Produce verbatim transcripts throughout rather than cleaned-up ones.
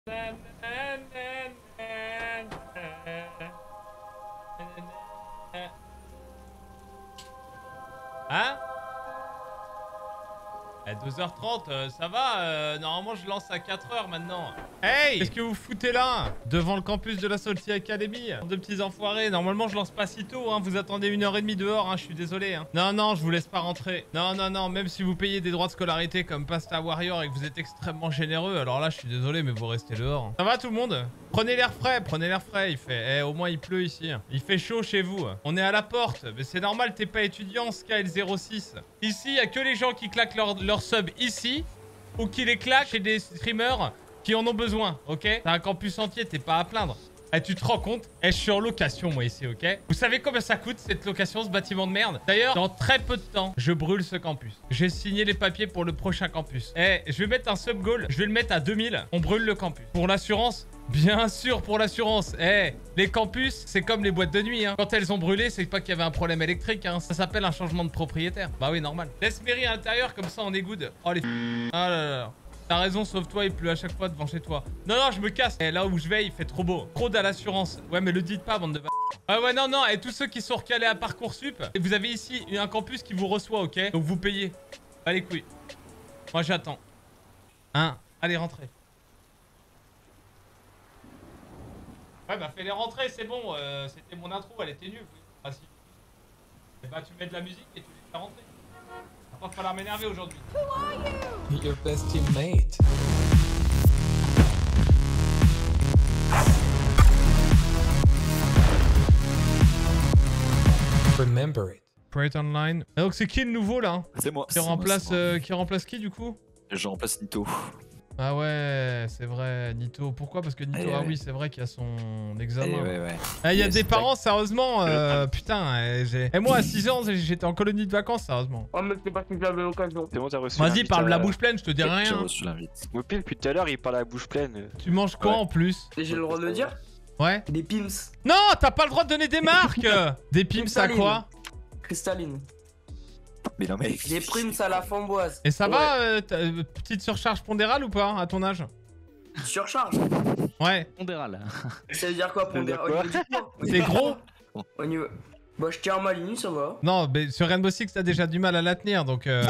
Hein? À deux heures trente, euh, ça va, euh, normalement je lance à quatre heures maintenant. Hey! Qu'est-ce que vous foutez là? Devant le campus de la Salty Academy? Deux petits enfoirés, normalement je lance pas si tôt, hein. Vous attendez une heure et demie dehors, hein. Je suis désolé. Hein. Non, non, je vous laisse pas rentrer. Non, non, non, même si vous payez des droits de scolarité comme Pasta Warrior et que vous êtes extrêmement généreux, alors là je suis désolé, mais vous restez dehors. Ça va tout le monde? Prenez l'air frais, prenez l'air frais, il fait... Eh, au moins il pleut ici. Il fait chaud chez vous. On est à la porte, mais c'est normal, t'es pas étudiant, Sky zéro six. Ici, il y a que les gens qui claquent leur, leur sub ici, ou qui les claquent chez des streamers qui en ont besoin, ok? T'as un campus entier, t'es pas à plaindre. Eh, tu te rends compte? Eh, je suis en location, moi, ici, ok? Vous savez combien ça coûte, cette location, ce bâtiment de merde? D'ailleurs, dans très peu de temps, je brûle ce campus. J'ai signé les papiers pour le prochain campus. Eh, je vais mettre un sub goal, je vais le mettre à deux mille. On brûle le campus. Pour l'assurance? Bien sûr, pour l'assurance. Eh, les campus, c'est comme les boîtes de nuit, hein. Quand elles ont brûlé, c'est pas qu'il y avait un problème électrique, hein. Ça s'appelle un changement de propriétaire. Bah oui, normal. Laisse Mary à l'intérieur, comme ça, on est good. Oh, les... Ah là là là. T'as raison, sauve-toi, il pleut à chaque fois devant chez toi. Non, non, je me casse. Et là où je vais, il fait trop beau. Trop à l'assurance. Ouais, mais le dites pas, bande de b****. Ah ouais, non, non. Et tous ceux qui sont recalés à Parcoursup, vous avez ici un campus qui vous reçoit, ok? Donc vous payez. Pas les couilles. Moi, j'attends. Hein? Allez, rentrez. Ouais, bah fais-les rentrer, c'est bon. Euh, C'était mon intro, elle était nulle. Ah si. Et bah tu mets de la musique et tu les fais rentrer. Va pas falloir m'énerver aujourd'hui. Your best teammate. Remember it. Create online. Ah, donc c'est qui le nouveau là? C'est moi. Qui remplace, euh, qui remplace qui du coup? Je remplace Nito. Ah ouais, c'est vrai, Nito. Pourquoi? Parce que Nito, Allez, ah ouais. oui, c'est vrai qu'il y a son examen. Allez, ouais, ouais. Ah, il y a Yes, des tac. parents, sérieusement, euh, putain. euh, j'ai- Et moi, à six ans, j'étais en colonie de vacances, sérieusement. Oh, mais c'est pas que j'avais l'occasion. C'est bon, t'as reçu Vas-y, l'invite parle à- la bouche pleine, je te dis J'ai rien. reçu l'invite. Mopil, depuis tout à l'heure, il parle à la bouche pleine. Tu manges quoi Ouais. en plus? Et j'ai le droit de le dire? Ouais. Des Pims. Non, t'as pas le droit de donner des marques. Des pims à quoi? Cristalline. Mais non, mais. Des primes à la framboise. Et ça Ouais. va, euh, t'as- euh, petite surcharge pondérale ou pas, à ton âge? Surcharge. Ouais. Pondéral. Ça veut dire quoi, veut dire pondéral? quoi Au niveau du poids. C'est gros? Au niveau... Bah, je tiens ma ligne, ça va. Non, mais sur Rainbow Six, t'as déjà du mal à la tenir, donc... Euh...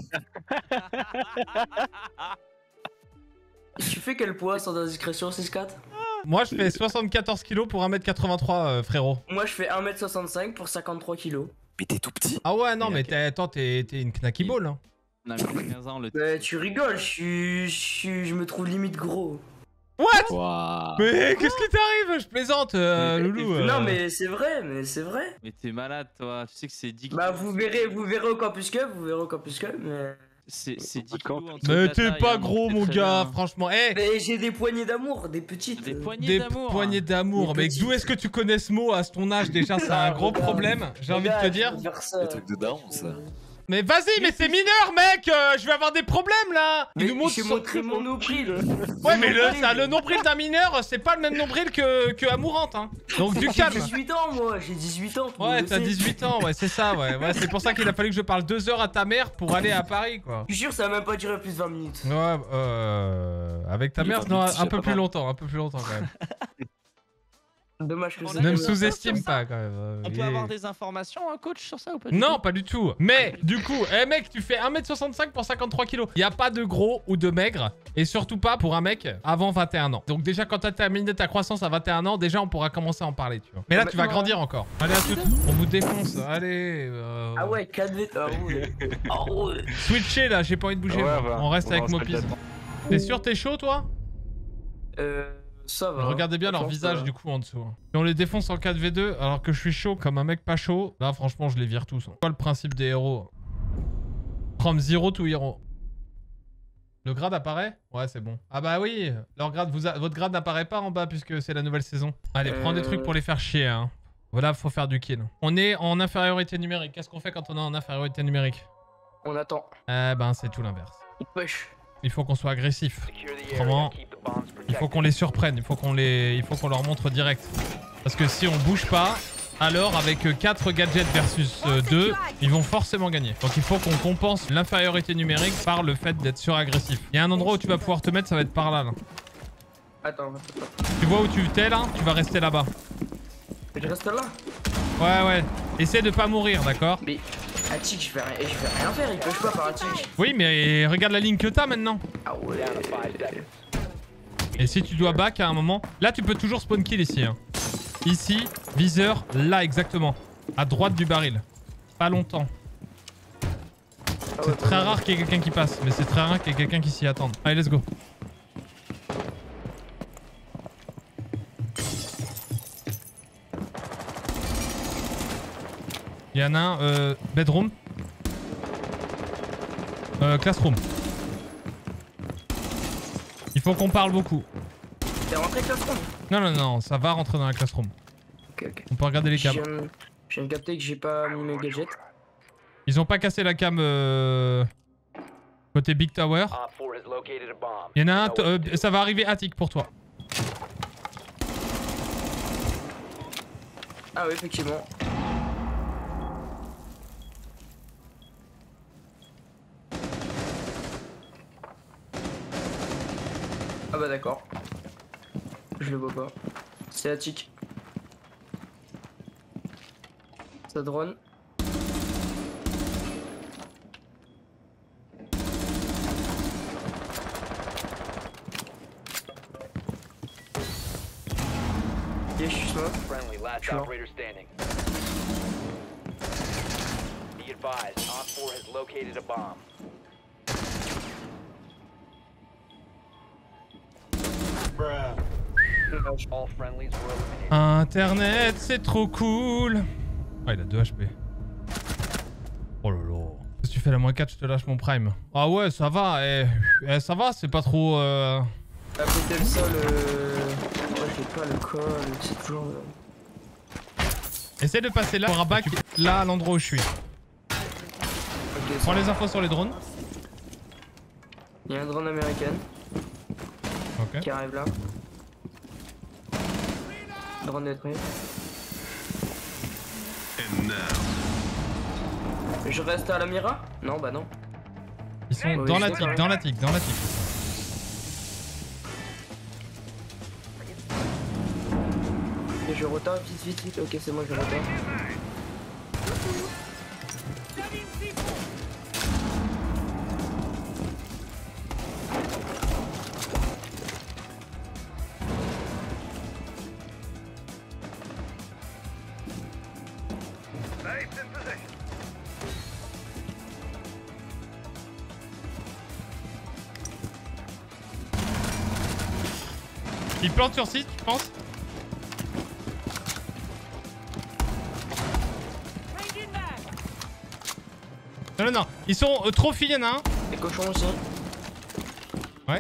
Tu fais quel poids sans indiscrétion, six quatre? Moi, je fais soixante-quatorze kilos pour un mètre quatre-vingt-trois, euh, frérot. Moi, je fais un mètre soixante-cinq pour cinquante-trois kilos. Mais t'es tout petit. Ah ouais, non, Et mais ok. t'es- attends, t'es t'es une knacky ball, hein. Non, mais quinze ans, le Bah, tu rigoles, je suis... Je suis... Je me trouve limite gros. What? Waouh. Mais qu'est-ce qui t'arrive? Je plaisante, euh, Loulou. euh. Non, mais c'est vrai, mais c'est vrai. Mais t'es malade, toi. Tu sais que c'est dix Bah, vous verrez, vous verrez au Campus Cup, vous verrez au Campus Cup, mais... C'est c'est dix Camp. kilos entre Mais la t'es taille, pas hein, gros, donc mon c'est très gars, bien. franchement. Eh, Mais j'ai des poignées d'amour, des petites. Des poignées des d'amour. poignées d'amour. Des Mais petites. d'où est-ce que tu connais ce mot à ton âge? Déjà, c'est un Ah, gros regarde. problème, j'ai envie de te Regarde, dire. je vais faire ça. Le truc de daron, ça. Mais vas-y, mais c'est mineur, mec. euh, Je vais avoir des problèmes, là. Il Mais nous montre j'ai son- montré mon nombril. Ouais, mais le, nombril. ça, le nombril d'un mineur, c'est pas le même nombril que, que Amourante, hein. Donc du J'ai calme. dix-huit ans, moi, j'ai dix-huit ans. tout le Ouais, monde t'as le sait. dix-huit ans, ouais, c'est ça, ouais. Ouais, c'est pour ça qu'il a fallu que je parle deux heures à ta mère pour aller à Paris, quoi. Je suis sûr, ça va même pas durer plus de vingt minutes. Ouais, euh... Avec ta mère, vingt non, minutes, un c'est peu pas plus mal. longtemps, un peu plus longtemps, quand même. Dommage que On ça. a Ne me que ça. sous-estime pas, quand même. euh, On il peut est- avoir des informations, un coach, sur ça ou pas du Non, tout pas du tout. Mais, du coup, eh mec, tu fais un mètre soixante-cinq pour cinquante-trois kilos. Y a pas de gros ou de maigre. Et surtout pas pour un mec avant vingt et un ans. Donc déjà, quand t'as terminé ta croissance à vingt et un ans, déjà, on pourra commencer à en parler, tu vois. Mais là, tu vas Maintenant, grandir encore. Allez, à toutes. On vous défonce. Allez. euh, Ah ouais, quatre V. Ah ouais. Ah ouais. Switcher, là. J'ai pas envie de bouger. Ouais, moi. ouais. On reste On avec va se Mopis. mettre là-dedans. T'es sûr, t'es chaud, toi? Euh. Ça va. Regardez bien leur Franchement, ça visage, va. du coup, en dessous. Et on les défonce en quatre v deux, alors que je suis chaud comme un mec pas chaud. Là, franchement, je les vire tous. hein. C'est quoi le principe des héros? From zero to hero. Le grade apparaît? Ouais, c'est bon. Ah bah oui, leur grade, vous a- votre grade n'apparaît pas en bas puisque c'est la nouvelle saison. Allez, prends des Euh. trucs pour les faire chier. Hein. Voilà, faut faire du kill. On est en infériorité numérique. Qu'est-ce qu'on fait quand on est en infériorité numérique? On attend. Eh ben, c'est tout l'inverse. On push. Il faut qu'on soit agressif. Autrement, il faut qu'on les surprenne. Il faut qu'on les... il faut qu'on leur montre direct. Parce que si on bouge pas, alors avec quatre gadgets versus deux, ils vont forcément gagner. Donc il faut qu'on compense l'infériorité numérique par le fait d'être suragressif. Il y a un endroit où tu vas pouvoir te mettre, ça va être par là. là. Attends, attends. Tu vois où tu t'es là? Tu vas rester là-bas. Je reste là. Ouais, ouais. Essaie de pas mourir, d'accord? Mais Attic, je vais rien, je vais rien faire, il peut pas par Attic. Oui, mais regarde la ligne que t'as maintenant. Ah ouais. Et si tu dois back à un moment, là tu peux toujours spawn kill ici. Hein. Ici, viseur, là exactement. À droite du baril. Pas longtemps. Ah ouais, C'est très rare qu'il y ait quelqu'un qui passe, mais c'est très rare qu'il y ait quelqu'un qui s'y attende. Allez, let's go. Il y en a un, euh, bedroom. Euh, classroom. Il faut qu'on parle beaucoup. T'es rentré classroom? Non, non, non, ça va rentrer dans la classroom. Ok, ok. On peut regarder les Je cams. viens, je viens de capter que j'ai pas mis mes gadgets. Ils ont pas cassé la cam euh, côté Big Tower. Il y en a un, euh, ça va arriver attic pour toi. Ah oui, effectivement. Ah bah d'accord. Je le vois pas. C'est Attic. Ça drone. Ok, je suis smoke. Friendly, last Sure. operator standing. Be advised, Op four has located a bomb. Dommage. All friendlies were eliminated. Internet, c'est trop cool. Ah, il a deux H P. Oh là là. Si tu fais la moins quatre, je te lâche mon prime. Ah ouais, ça va. Eh, eh, ça va, c'est pas trop... Euh... À côté le sol, euh... ouais, je l'ai pas le col, c'est toujours... euh, Essaie de passer là. On aura back là à l'endroit où je suis. Ok, Prends ça. les infos sur les drones. Il y a un drone américain Ok. qui arrive là. Drone détruit. Je reste à la Mira? Non, bah non. Ils sont Oui, dans je la sais, tic, ouais. dans la tic, dans la tic. Et je retard, vite, vite, vite. Ok, c'est moi, je retard. Ils plantent sur site, tu penses? Non, non, non. Ils sont euh, trop filles, il y en a un. Les cochons aussi. Ouais.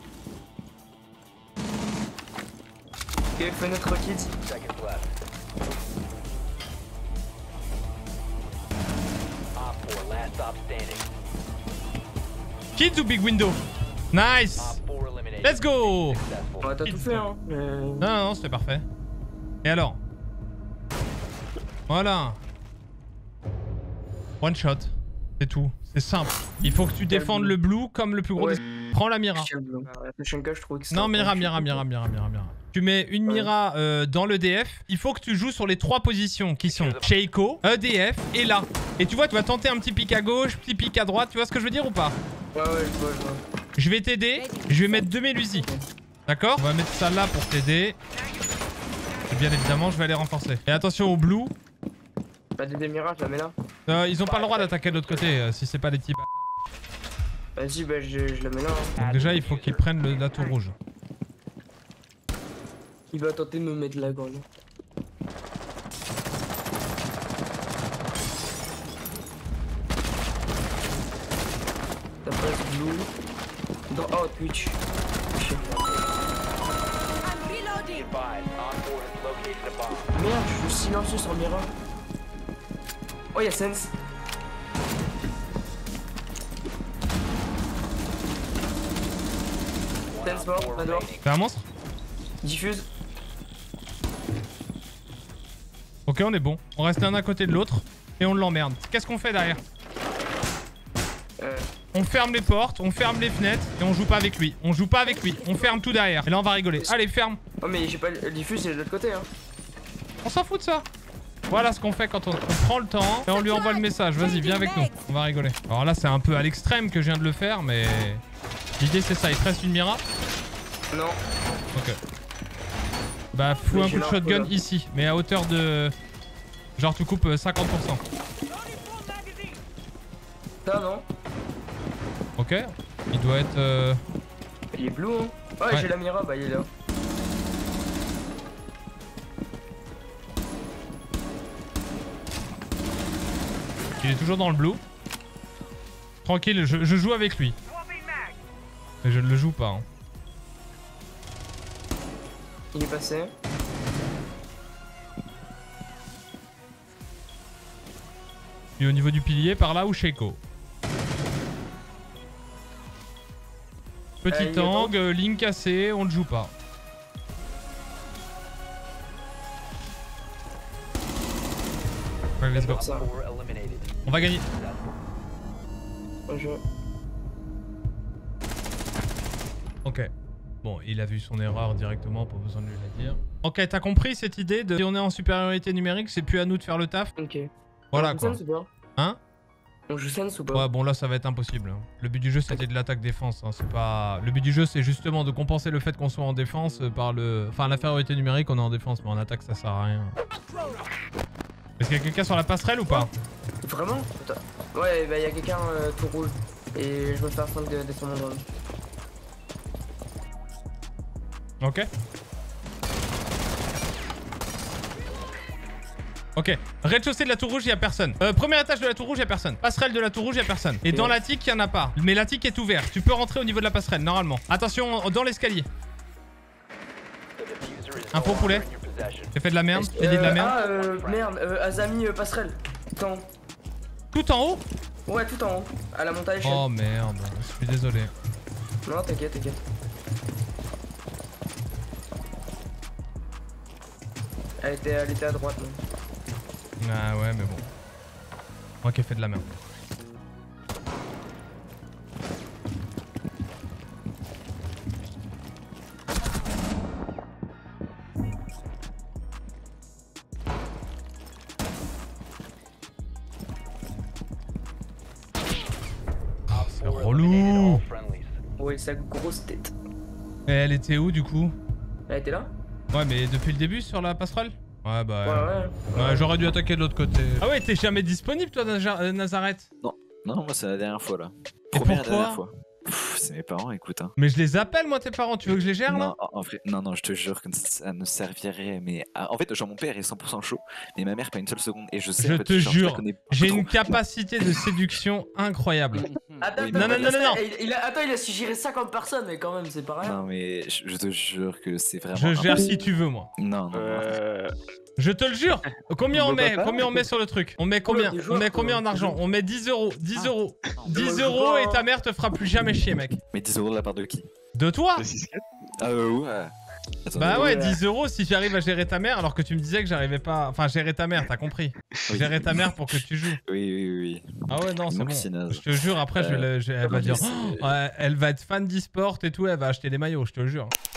Ok, fenêtre kids. Seconds left. Op four, last stop standing. Kids ou Big Window? Nice. Op four eliminated. Let's go. Successful. Ouais, t'as tout fait, hein. Mais... Non, non, non, c'était parfait. Et alors? Voilà. One shot. C'est tout. C'est simple. Il faut que tu défendes le blue comme le plus gros Ouais. des... Prends la Mira. La Shenka, je trouve que c'est... Non, un Mira, peu- Mira, Mira, Mira, Mira, Mira. Tu mets une Ouais. Mira euh, dans le D F. Il faut que tu joues sur les trois positions qui sont Sheiko, E D F et là. Et tu vois, tu vas tenter un petit pic à gauche, petit pic à droite. Tu vois ce que je veux dire ou pas? Ouais, ouais, je vois, je vois. Je vais t'aider. Je vais mettre deux Mélusies. D'accord? On va mettre ça là pour t'aider. Et bien évidemment, je vais aller renforcer. Et attention au blue. Bah, des Mira, je la mets là. Euh, ils ont pas le droit d'attaquer de l'autre côté euh, si c'est pas des petits bâtards. Vas-y, bah, je, je la mets là. Hein. Donc déjà, il faut qu'ils prennent le, la tour rouge. Il va tenter de me mettre la gorge. Ça passe blue. Dans... Oh, Twitch. Shit. Be advised, Op four has located a bomb. Merde, je suis silencieux sur Mira. Oh, y'a Sense. Sense mort, Four pas dehors. remaining. C'est un monstre? Diffuse. Ok, on est bon. On reste l'un à côté de l'autre et on l'emmerde. Qu'est-ce qu'on fait derrière? Euh, On on ferme les portes, on ferme les fenêtres et on joue pas avec lui. On joue pas avec lui, on ferme tout derrière. Et là on va rigoler. Allez, ferme. Oh mais j'ai pas le diffuse, c'est de l'autre côté hein. On s'en fout de ça. Voilà ce qu'on fait quand on, on prend le temps et on lui envoie le message. Vas-y, viens avec nous. On va rigoler. Alors là, c'est un peu à l'extrême que je viens de le faire, mais l'idée c'est ça. Il te reste une mira? Non. Ok. Bah, fous Mais un j'ai coup de l'info, shotgun là. ici, mais à hauteur de... Genre, tu coupes euh, cinquante pour cent. Ça non. Ok. Il doit être... euh, Il est bleu hein. Ouais, Ouais. j'ai la mira, bah il est là. Il est toujours dans le blue. Tranquille, je, je joue avec lui. Mais je ne le joue pas. Hein. Il est passé. Puis au niveau du pilier, par là ou Sheiko. Euh, Petit il est angle, euh, ligne cassée, on ne joue pas. Ouais, let's go. Ça. Four eliminated. On va gagner. Bon jeu. Ok. Bon, il a vu son erreur directement, pas besoin de lui la dire. Ok, t'as compris cette idée de si on est en supériorité numérique, c'est plus à nous de faire le taf. Ok. Voilà On joue quoi. Sense ou pas? Hein? On joue Sense ou pas? Ouais, bon là ça va être impossible. Le but du jeu c'était de l'attaque-défense. Hein. C'est pas. Le but du jeu c'est justement de compenser le fait qu'on soit en défense euh, par le. Enfin, l'infériorité numérique, on est en défense, mais en attaque ça sert à rien. Est-ce qu'il y a quelqu'un sur la passerelle ou pas? Vraiment? Attends. Ouais, bah y'a quelqu'un euh, tout rouge. Et je me fais un fond de descendre mon drone. Ok. Ok. Rez-de-chaussée de la tour rouge, il y a personne. Euh, premier étage de la tour rouge, il y a personne. Passerelle de la tour rouge, il y a personne. Et dans l'attique, il y en a pas. Mais l'attique est ouvert. Tu peux rentrer au niveau de la passerelle, normalement. Attention, dans l'escalier. The diffuser is Un no pot longer poulet. in your possession. J'ai fait de la merde. J'ai dit de la Euh, merde. Ah, euh, merde, euh, Azami euh, passerelle. Attends. Tout en haut? Ouais, tout en haut. À la montagne. Oh merde. Je suis désolé. Non, t'inquiète, t'inquiète. Elle était, elle était à droite, non. Ah ouais, mais bon. Moi qui ai fait de la merde. Ah, c'est Four relou. eliminated all friendlies. Ouais, sa grosse tête. Et elle était où du coup? Elle était là? Ouais, mais depuis le début sur la passerelle? Ouais, bah. Ouais, ouais. ouais. Ouais, j'aurais dû attaquer de l'autre côté. Ah ouais, t'es jamais disponible toi, Naja- euh, Nazareth? Non, moi c'est la dernière fois là. Et Première pourquoi dernière fois. Pff, c'est mes parents, écoute. Hein. Mais je les appelle moi tes parents, tu veux que je les gère là? Non, en en vrai, non, non, je te jure que ça ne servirait. Mais ah, en fait, genre mon père est cent pour cent chaud, mais ma mère pas une seule seconde. Et je sais. Je en fait, te genre, je la jure, connais j'ai trop. une capacité de séduction incroyable. Attends, Oui, attends, non, non, non, non, non. Il, il a, attends, il a su gérer cinquante personnes, mais quand même, c'est pas rien. Non, mais je, je te jure que c'est vraiment. Je gère impossible. si tu veux moi. Non, non, non. Euh... Je te le jure. Combien on Bon, met? papa. Combien on met sur le truc? On met combien? des On joueurs, met combien en quoi. argent? On met dix euros. dix euros. dix Moi, je euros vois, et ta hein. mère te fera plus jamais chier mec. Mais dix euros de la part de qui? De toi? Ah, euh, ouais. Attends, Bah euh, ouais, ouais. dix euros si j'arrive à gérer ta mère alors que tu me disais que j'arrivais pas... Enfin, gérer ta mère, t'as compris. oui. Gérer ta mère pour que tu joues. Oui, oui, oui. oui. Ah ouais, non, c'est Donc, bon. c'est naze. Je te jure, après, je vais Euh, le- je- elle va mais dire... c'est- Oh, ouais, elle va être fan d'e-sport et tout, elle va acheter des maillots, je te le jure.